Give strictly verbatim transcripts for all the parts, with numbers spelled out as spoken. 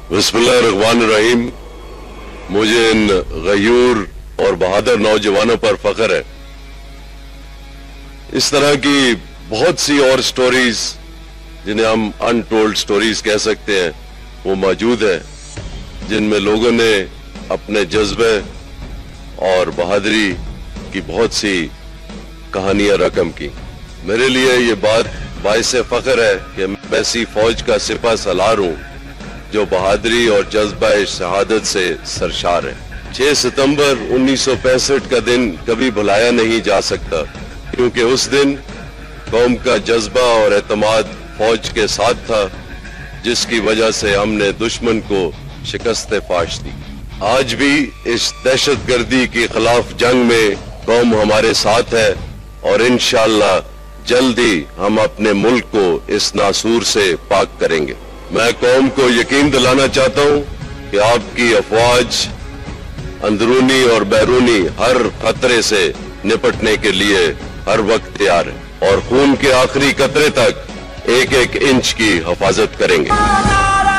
बिस्मिल्लाहिर्रहमानिर्रहीम। मुझे इन गयूर और बहादुर नौजवानों पर फख्र है। इस तरह की बहुत सी और स्टोरीज जिन्हें हम अनटोल्ड स्टोरीज कह सकते हैं वो मौजूद है, जिनमें लोगों ने अपने जज्बे और बहादुरी की बहुत सी कहानियां रकम की। मेरे लिए ये बात बाइस फख्र है कि मैं ऐसी फौज का सिपा सलार हूं जो बहादुरी और जज्बा शहादत से सरशार है। छह सितंबर उन्नीस सौ पैंसठ का दिन कभी भुलाया नहीं जा सकता, क्योंकि उस दिन कौम का जज्बा और एतमाद फौज के साथ था, जिसकी वजह से हमने दुश्मन को शिकस्त फाश दी। आज भी इस दहशतगर्दी के खिलाफ जंग में कौम हमारे साथ है और इंशाअल्लाह जल्दी हम अपने मुल्क को इस नासूर से पाक करेंगे। मैं कौम को यकीन दिलाना चाहता हूं कि आपकी अफवाज अंदरूनी और बैरूनी हर खतरे से निपटने के लिए हर वक्त तैयार है और खून के आखिरी कतरे तक एक एक इंच की हिफाजत करेंगे।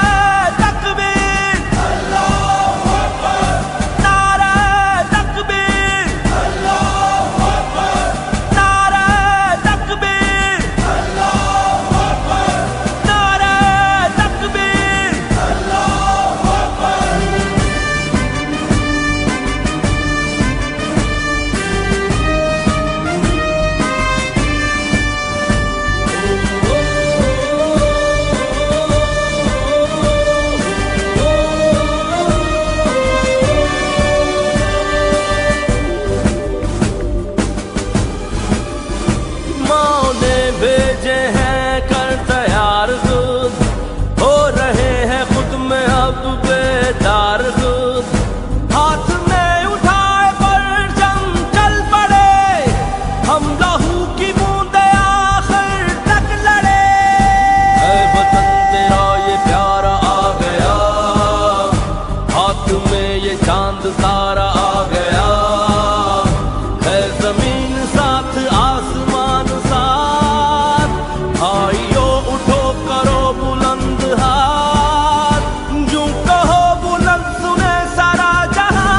भेजे हैं कर तैयार खुद, हो रहे हैं खुद में अब बेदार खुद। हाथ में उठाए पर जंग चल पड़े, हम लहू की बूंदे आखिर तक लड़े। ऐ वतन तेरा ये प्यारा आ गया, हाथ में ये चांद तारा आ गया। है जमीन साथ आसमान साथ, भाइयों उठो करो बुलंद हाथ, यूं कहो बुलंद सुने सारा जहां।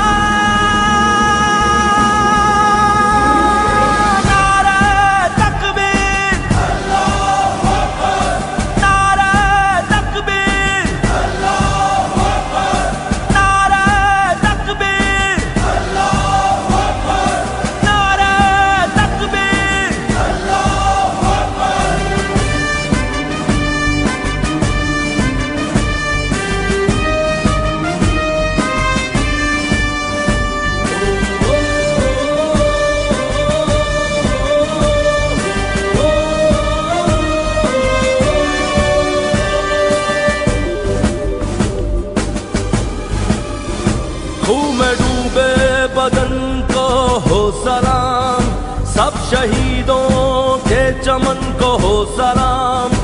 नारे तकबीर, अल्लाहू अकबर, नारे तकबीर, अल्लाहू अकबर, नारे तकबीर, अल्लाहू अकबर, नारे तकबीर, अल्लाहू अकबर। खून में डूबे बदन को हो सलाम, सब शहीदों के चमन को हो सलाम।